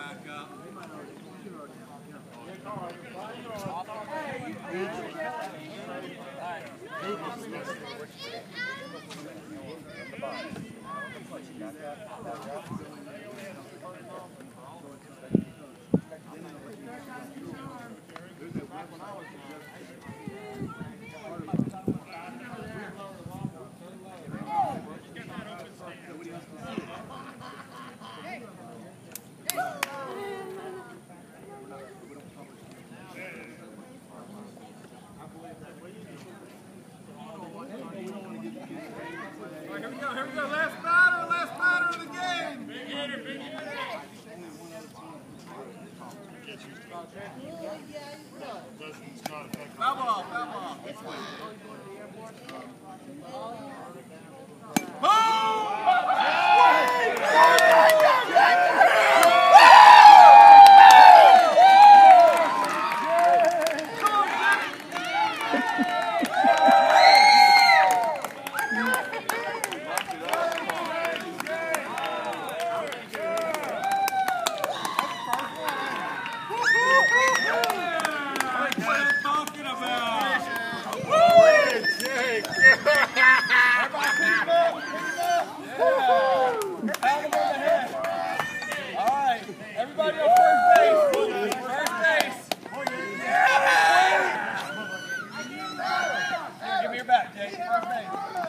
Here we go, last batter of the game. Big hitter, big hitter. Foul ball, foul ball. Everybody on first base. First base. Here, give me your bat, Jake. First base.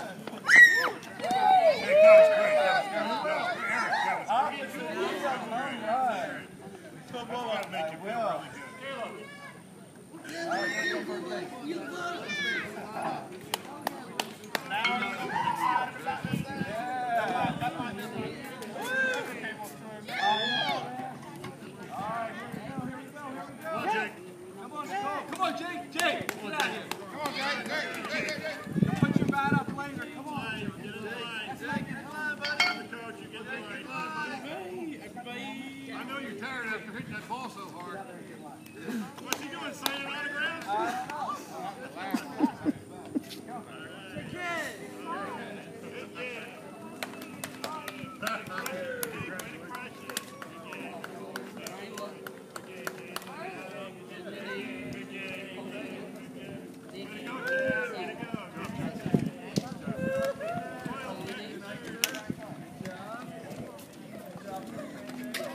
Come on, Jake. Jake, get out of here. Come on, Jake. Put your bat up later. Come on. Get in line. Get in line, buddy. The coach, you get in line. Everybody. I know you're tired after hitting that ball so hard. What's he doing, signing autographs?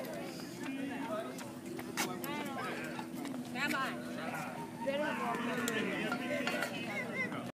Come on.